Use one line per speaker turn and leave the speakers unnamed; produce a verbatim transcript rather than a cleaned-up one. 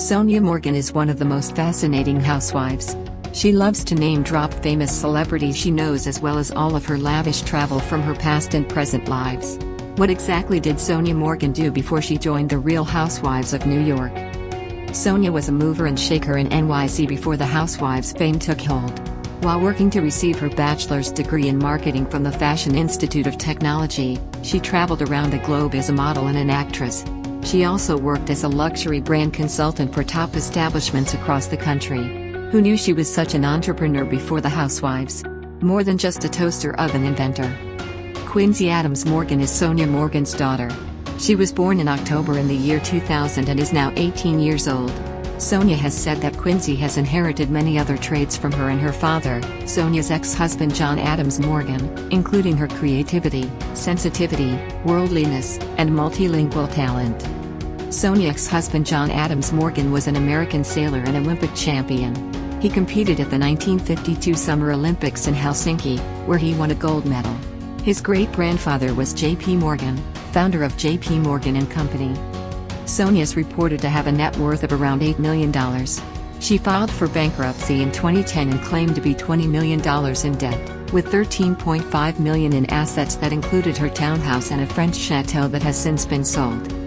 Sonja Morgan is one of the most fascinating housewives. She loves to name-drop famous celebrities she knows as well as all of her lavish travel from her past and present lives. What exactly did Sonja Morgan do before she joined the Real Housewives of New York? Sonya was a mover and shaker in N Y C before the Housewives fame took hold. While working to receive her bachelor's degree in marketing from the Fashion Institute of Technology, she traveled around the globe as a model and an actress. She also worked as a luxury brand consultant for top establishments across the country. Who knew she was such an entrepreneur before the Housewives? More than just a toaster oven inventor. Quincy Adams Morgan is Sonja Morgan's daughter. She was born in October in the year two thousand and is now eighteen years old. Sonya has said that Quincy has inherited many other traits from her and her father, Sonya's ex-husband John Adams Morgan, including her creativity, sensitivity, worldliness, and multilingual talent. Sonya's ex-husband John Adams Morgan was an American sailor and Olympic champion. He competed at the nineteen fifty-two Summer Olympics in Helsinki, where he won a gold medal. His great-grandfather was J P Morgan, founder of J P Morgan and Company. Sonya is reported to have a net worth of around eight million dollars. She filed for bankruptcy in twenty ten and claimed to be twenty million dollars in debt, with thirteen point five million dollars in assets that included her townhouse and a French chateau that has since been sold.